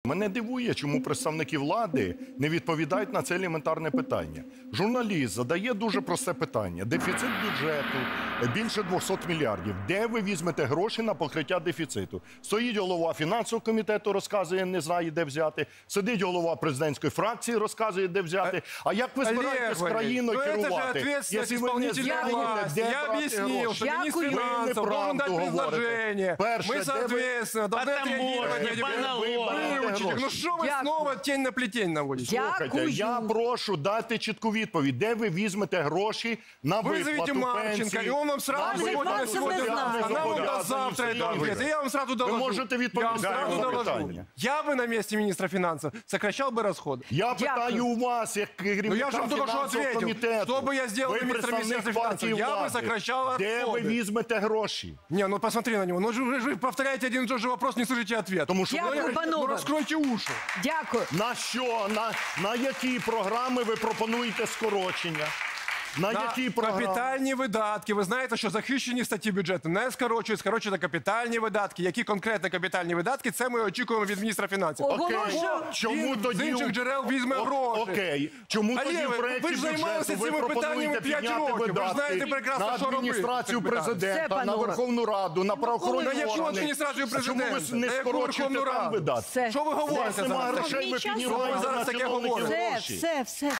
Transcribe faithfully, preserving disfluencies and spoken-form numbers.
Мене дивує, чому представники влади не відповідають на це елементарне питання. Журналіст задає дуже просте питання. Дефіцит бюджету більше двохсот мільярдів. Де ви візьмете гроші на покриття дефіциту? Стоїть голова фінансового комітету, розказує, не знає, де взяти. Сидить голова президентської фракції, розказує, де взяти. А як ви збираєтесь країною керувати, якщо ви не знаєте, де Я объяснил, что министр финансов должен дать предложение. Мы, соответственно, должны отреагировать. Ну що ви знову тінь на плетень наводите? Слухайте, я прошу дати чітку відповідь. Де ви візьмете гроші на виплату Марченко, и он вам сразу сегодня, сегодня, она вам даст завтра это ответ. И я вам сразу доложу. Ви можете відповідати на питання. Я бы на месте министра финансов сокращал бы расходы. Я питаю у вас, як керівника фінансового комітету. Что бы я сделал на министра финансов? Я бы сокращал расходы. Де ви візьмете гроші? Не, ну посмотри на него. Ну вы же повторяете один и тот же вопрос, не слышите ответ. Тому що ну, раскройте уши. Дякую. На що? На, на які програми ви пропонуєте скорочення? На, на які програми? Капітальні видатки. Ви знаєте, що захищені статті бюджету не скорочують, скорочують капітальні видатки. Які конкретно капітальні видатки, це ми очікуємо від міністра фінансів. Окей. Чому Він тоді... з інших джерел візьме гроші. Окей. Чому Але тоді в проєкті ви ж бюджету займалися ви цими питаннями пропонуєте п'ять підняти років. Ви ж видатки знаєте прекрасно, на що робити. адміністрацію Все, президента, на панове. Верховну Раду, на правоохоронні На органи? яку адміністрацію президента? Чому ви не На яку скорочуєте Верховну там Раду? видатки? Все. Що ви говорите Нема зараз? грошей, ви Що ви піднімаєте зараз на таке чиновників говорите? Все, гроші. все, все.